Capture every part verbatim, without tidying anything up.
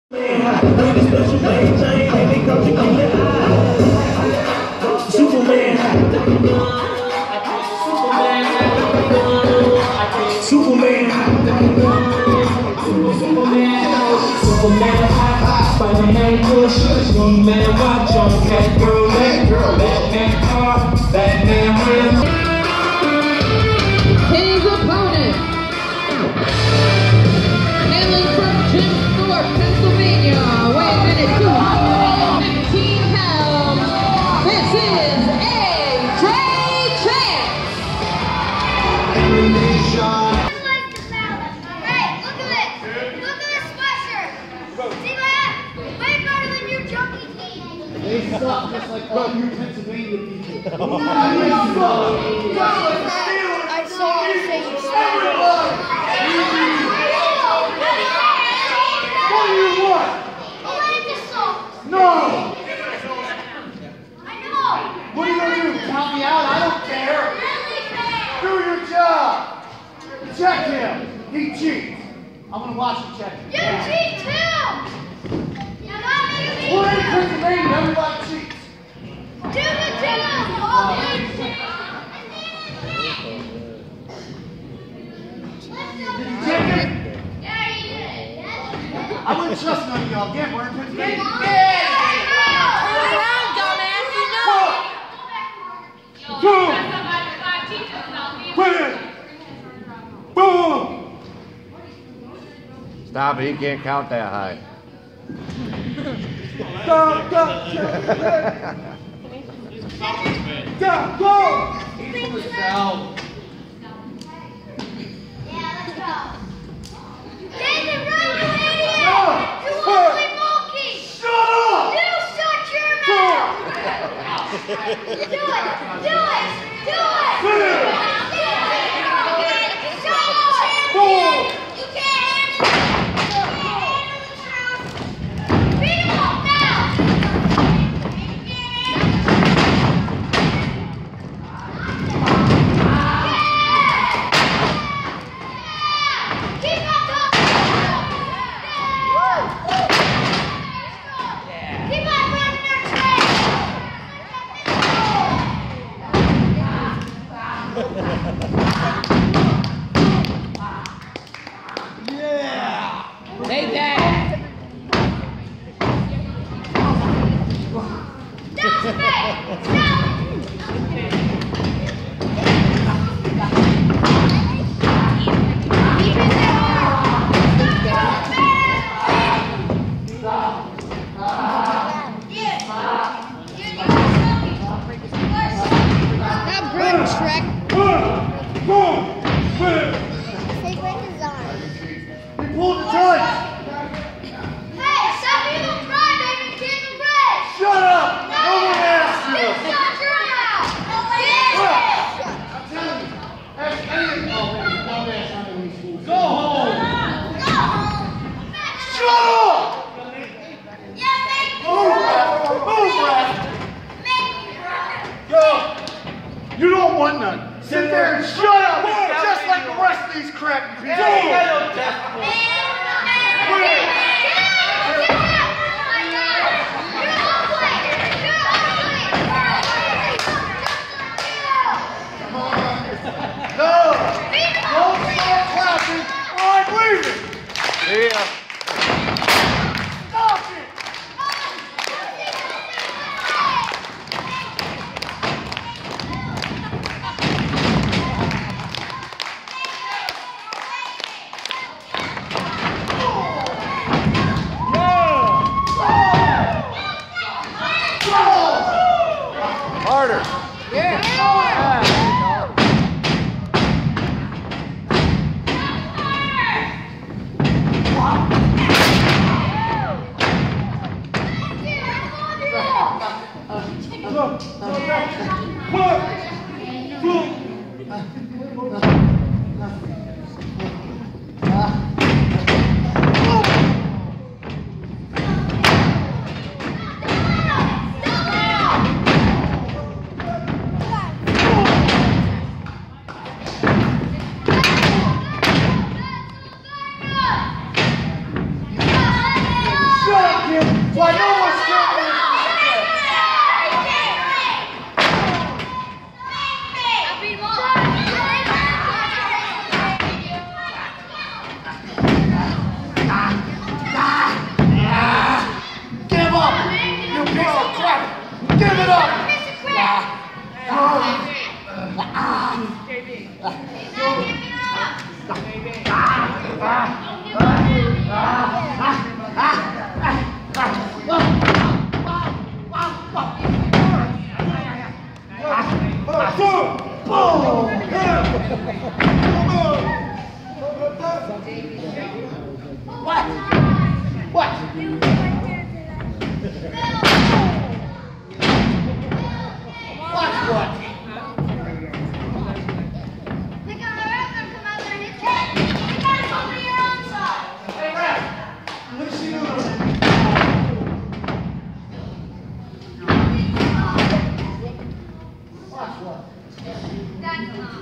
Superman. Superman. Superman high, Spider-Man push, Superman watch on Catgirl, Batgirl, Batman car, Batman rim. His opponent, hailing from Jimthorpe, Pennsylvania, weighing in at two hundred fifteen pounds, this is A J Chance. They suck just like all you Pennsylvania people. I saw you say you What do you want? No! I know! What are you going to do? Count me out? I don't care. Do your job. Check him. He cheats. I'm going to watch him check him. You cheat too! We're in Pennsylvania. Everybody cheats. Do the job! Did you check him? Yeah, he did. I wouldn't trust none of y'all. Again, we're in Pennsylvania. Turn around, dumbass, you know. Boom! Quit it! Boom! Stop it, he can't count that high. Go, go, go, go! He's from the south. Yeah, let's go. David, run, you idiot! No! You ugly monkey! Shut up! You shut your mouth! Do it! Do it! Do it! Quit it! Shut up! Boom! You can't handle it! You can't handle the truth! Beat him up now! Keep on talking! Keep on running your train! Yeah! Take that. Down space! Down! Keep it there! Stop Yeah! That bridge, Shrek. Boom! Boom! Quit it! He He pulled the tight! Hey, stop being a crybaby and get the bridge! Shut up! No one asked you! You shut your mouth! I'm telling you. Ask any of y'all when you dumbass on these schools. Go home! Go home! Shut up! Yeah, make me Move, cry! Brad! Move, Brad! Make me cry! Go! You don't want none. Sit there and shut up! Just like the rest of these crappy people. Go! No! Don't start clapping or I'm leaving! Yeah. Stop it! Why no one's getting it? Give up! You piece of crap! Give it up! What? What? Watch what? Look on the ref and come out there and hit it. You gotta go to your own side. Hey, ref! Let me see you. Watch what? That's not.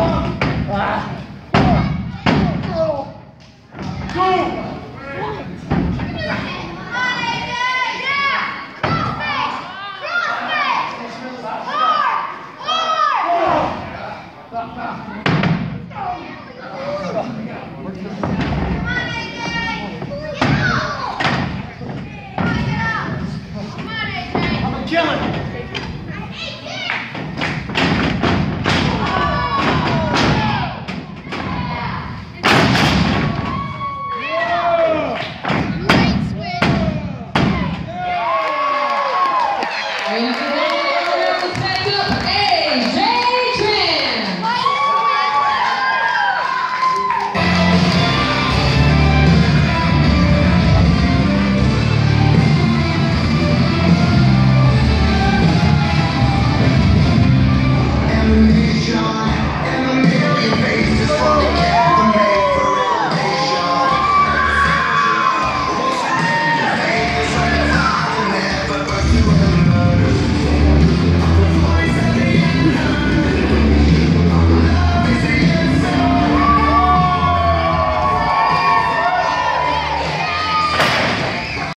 Go!